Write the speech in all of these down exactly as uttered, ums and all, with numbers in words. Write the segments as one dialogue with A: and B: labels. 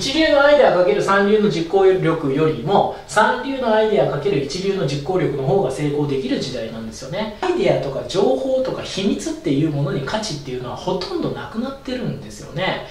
A: 一流のアイデアかける三流の実行力よりも三流のアイデアかける一流の実行力の方が成功できる時代なんですよね。アイデアとか情報とか秘密っていうものに価値っていうのはほとんどなくなってるんですよね。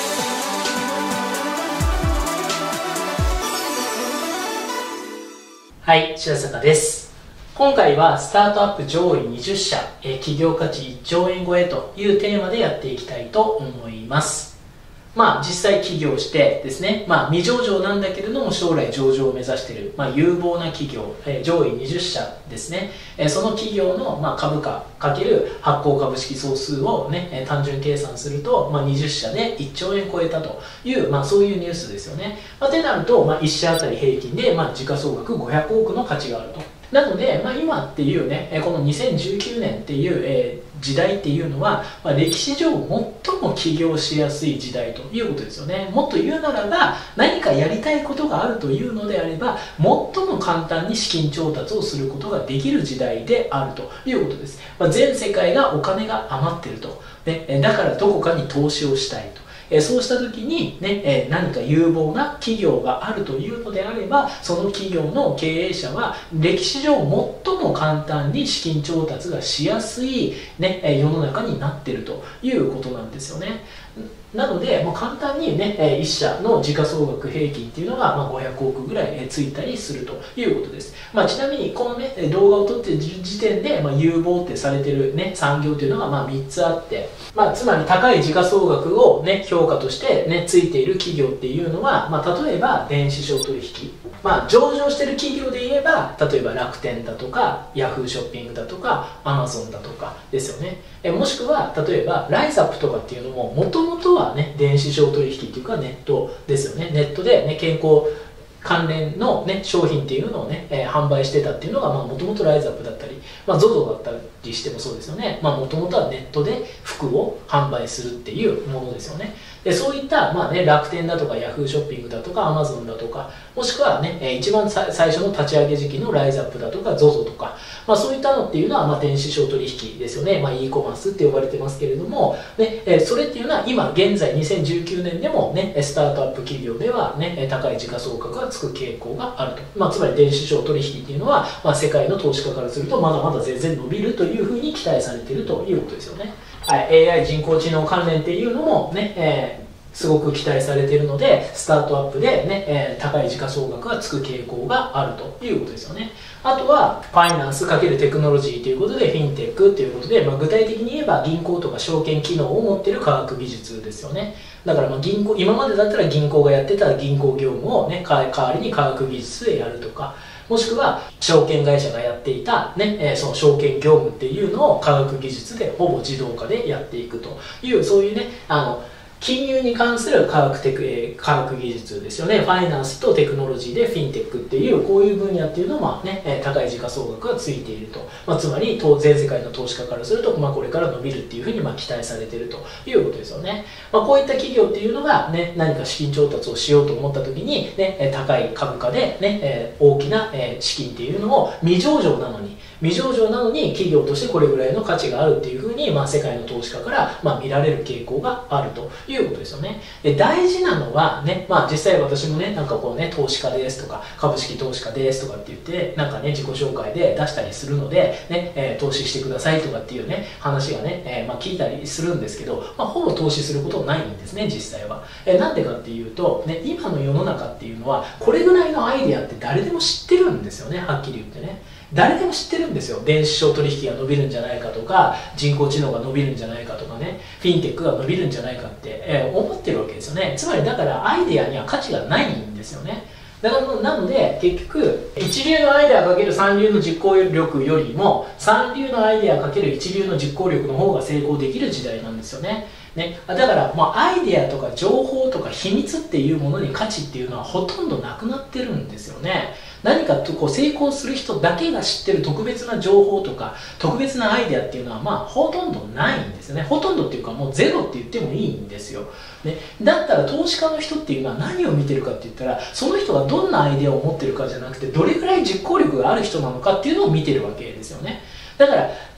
A: はい、白坂です。今回はスタートアップ上位にじゅっしゃ、え企業価値いっちょうえん超えというテーマでやっていきたいと思います。まあ実際起業してですね、まあ未上場なんだけれども将来上場を目指している、まあ、有望な企業、えー、上位にじゅっしゃですね、えー、その企業の、まあ、株価かける発行株式総数をね、えー、単純計算すると、まあ、にじゅっしゃでいっちょうえん超えたという、まあ、そういうニュースですよね。まあ、ってなると、まあ、いっしゃあたり平均で、まあ、時価総額ごひゃくおくの価値があると。なので、まあ、今っていうね、このにせんじゅうきゅうねんっていう、えー、時代っていうのは、まあ、歴史上最も起業しやすい時代ということですよね。もっと言うならば、何かやりたいことがあるというのであれば、最も簡単に資金調達をすることができる時代であるということです。まあ、全世界がお金が余っていると、ね。だからどこかに投資をしたいと。えそうした時に、ねえ何か有望な企業があるというのであれば、その企業の経営者は歴史上最も簡単に資金調達がしやすい、ね、世の中になっているということなんですよね。なので、もう簡単にね、いっしゃの時価総額平均っていうのが、まあ、ごひゃくおくぐらいついたりするということです。まあ、ちなみに、このね、動画を撮っている時点で、まあ、有望ってされてるね、産業っていうのが、まあ、みっつあって、まあ、つまり高い時価総額をね、評価としてね、ついている企業っていうのは、まあ、例えば、電子商取引。まあ、上場してる企業で言えば、例えば楽天だとか、ヤフーショッピングだとか、アマゾンだとかですよね。えもしくは、例えば、ライザップとかっていうのも、もともとはね、電子商取引っていうかネットですよね。ネットで、ね、健康関連の、ね、商品っていうのをね、えー、販売してたっていうのがもともとライザップだったり、まあ、ゾゾ だったりしてもそうですよね。もともとはネットで服を販売するっていうものですよね。でそういった、まあね、楽天だとかヤフーショッピングだとかアマゾンだとか、もしくはね、えー、一番最初の立ち上げ時期のライザップだとか ゾゾ とか、まあ、そういったのっていうのは、まあ、電子商取引ですよね。まあ、e コマースって呼ばれてますけれども、ねえー、それっていうのは今現在にせんじゅうきゅうねんでも、ね、スタートアップ企業では、ね、高い時価総額がつく傾向があると。まあ、つまり電子商取引っていうのは、まあ、世界の投資家からするとまだまだ全然伸びるというふうに期待されているということですよね。はい、エーアイ 人工知能関連っていうのもね、えーすごく期待されているので、スタートアップで、ねえー、高い時価総額がつく傾向があるということですよね。あとは、ファイナンス×テクノロジーということで、フィンテックということで、まあ、具体的に言えば銀行とか証券機能を持っている科学技術ですよね。だからまあ銀行、今までだったら銀行がやってた銀行業務を、ね、代わりに科学技術でやるとか、もしくは証券会社がやっていた、ねえー、その証券業務っていうのを科学技術でほぼ自動化でやっていくという、そういうね、あの、金融に関する科学テク、えー、科学技術ですよね。ファイナンスとテクノロジーでフィンテックっていう、こういう分野っていうのは、ね、えー、高い時価総額がついていると。まあ、つまり、全世界の投資家からすると、まあ、これから伸びるっていうふうにまあ期待されているということですよね。まあ、こういった企業っていうのが、ね、何か資金調達をしようと思った時に、ね、高い株価で、ねえー、大きな資金っていうのを未上場なのに、未上場なのに企業としてこれぐらいの価値があるっていうふうに、まあ、世界の投資家から、まあ、見られる傾向があるということですよね。で大事なのはね、まあ、実際私もね、なんかこうね、投資家ですとか株式投資家ですとかって言ってなんかね、自己紹介で出したりするので、ねえー、投資してくださいとかっていうね、話がね、えーまあ、聞いたりするんですけど、まあ、ほぼ投資することないんですね、実際は。えー、なんでかっていうと、ね、今の世の中っていうのはこれぐらいのアイデアって誰でも知ってるんですよね、はっきり言ってね。誰でも知ってるんですよ。電子商取引が伸びるんじゃないかとか、人工知能が伸びるんじゃないかとかね、フィンテックが伸びるんじゃないかって、えー、思ってるわけですよね。つまりだからアイデアには価値がないんですよね。だからなので結局一流のアイデアかける三流の実行力よりも三流のアイデアかける一流の実行力の方が成功できる時代なんですよね。ね、だからもうアイデアとか情報とか秘密っていうものに価値っていうのはほとんどなくなってるんですよね。何かとこう成功する人だけが知ってる特別な情報とか特別なアイデアっていうのはまあほとんどないんですよね。ほとんどっていうかもうゼロって言ってもいいんですよ。ね、だったら投資家の人っていうのは何を見てるかって言ったら、その人がどんなアイデアを持ってるかじゃなくて、どれくらい実行力がある人なのかっていうのを見てるわけですよね。だから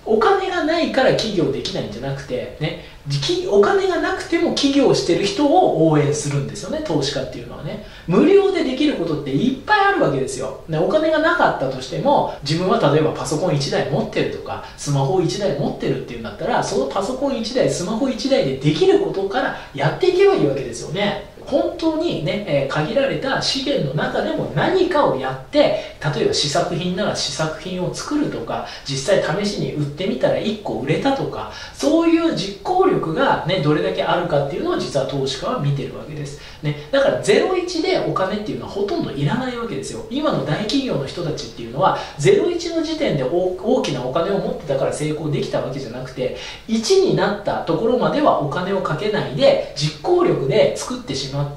A: お金がないから起業できないんじゃなくて、ね、お金がなくても起業してる人を応援するんですよね、投資家っていうのはね。無料でできることっていっぱいあるわけですよ。ね、お金がなかったとしても、自分は例えばパソコンいちだい持ってるとか、スマホいちだい持ってるっていうんだったら、そのパソコンいちだい、スマホいちだいでできることからやっていけばいいわけですよね。本当にね、えー、限られた資源の中でも何かをやって、例えば試作品なら試作品を作るとか、実際試しに売ってみたらいっこ売れたとか、そういう実行力がね、どれだけあるかっていうのを実は投資家は見てるわけです。ね、だからゼロイチでお金っていうのはほとんどいらないわけですよ。今の大企業の人たちっていうのは、ゼロイチの時点で大きなお金を持ってたから成功できたわけじゃなくて、いちになったところまではお金をかけないで、実行力で作ってしまって、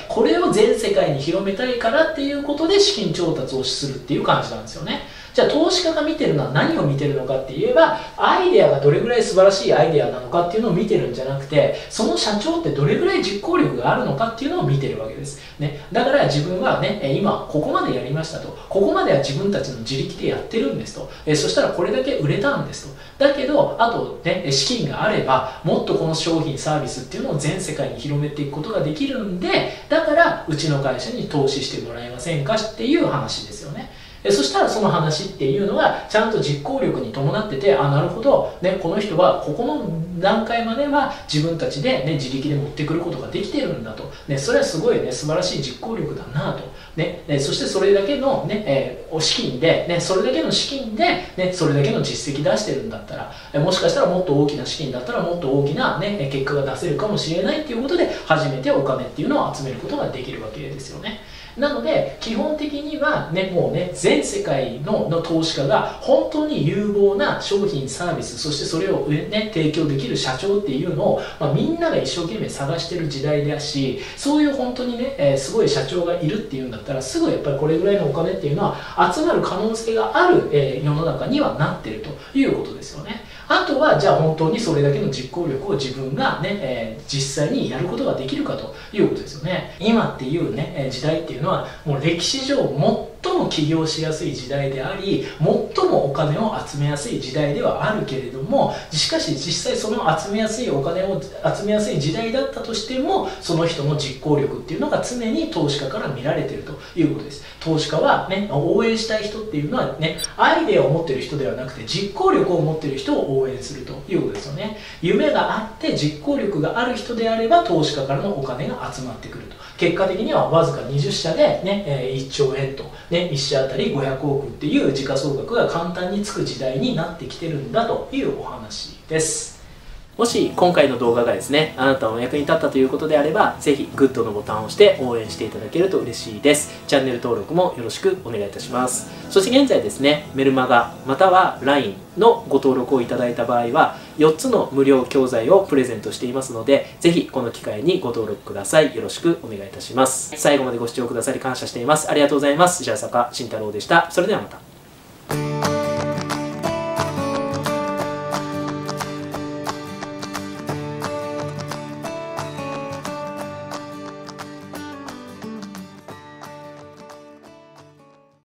A: これを全世界に広めたいからっていうことで資金調達をするっていう感じなんですよね。じゃあ投資家が見てるのは何を見てるのかって言えば、アイデアがどれぐらい素晴らしいアイデアなのかっていうのを見てるんじゃなくて、その社長ってどれぐらい実行力があるのかっていうのを見てるわけです、ね、だから自分はね、今ここまでやりましたと、ここまでは自分たちの自力でやってるんですと、えそしたらこれだけ売れたんですと。だけどあとね、資金があればもっとこの商品サービスっていうのを全世界に広めていくことができるんで、だからうちの会社に投資してもらえませんかっていう話ですよね。そしたらその話っていうのがちゃんと実行力に伴ってて、あ、なるほど、ね、この人はここの段階までは自分たちで、ね、自力で持ってくることができてるんだと、ね、それはすごい、ね、素晴らしい実行力だなと、ね、そしてそれだけの、ねえー、資金で、ね、それだけの資金で、ね、それだけの実績出してるんだったら、もしかしたらもっと大きな資金だったらもっと大きな、ね、結果が出せるかもしれないっていうことで、初めてお金っていうのを集めることができるわけですよね。なので基本的にはね、もうね、全世界 の, の投資家が本当に有望な商品サービス、そしてそれを、ね、提供できる社長っていうのを、まあ、みんなが一生懸命探してる時代だし、そういう本当にね、えー、すごい社長がいるっていうんだったら、すぐやっぱりこれぐらいのお金っていうのは集まる可能性がある、えー、世の中にはなっているということですよね。あとはじゃあ本当にそれだけの実行力を自分がね、えー、実際にやることができるかということですよね。今っていうね、時代っていうのはもう歴史上最も起業しやすい時代であり、最もお金を集めやすい時代ではあるけれども、しかし実際その集めやすいお金を集めやすい時代だったとしても、その人の実行力っていうのが常に投資家から見られているということです。投資家はね、応援したい人っていうのはね、アイデアを持っている人ではなくて実行力を持っている人を応援するということですよね。夢があって実行力がある人であれば投資家からのお金が集まってくると。結果的にはわずかにじゅっしゃで、ね、いっちょうえんと、ね、いっしゃあたりごひゃくおくっていう時価総額が簡単につく時代になってきてるんだというお話です。もし今回の動画がですね、あなたのお役に立ったということであれば、ぜひグッドのボタンを押して応援していただけると嬉しいです。チャンネル登録もよろしくお願いいたします。そして現在ですね、メルマガまたは ライン のご登録をいただいた場合は、よっつの無料教材をプレゼントしていますので、ぜひこの機会にご登録ください。よろしくお願いいたします。最後までご視聴くださり感謝しています。ありがとうございます。じゃあ坂慎太郎でした。それではまた。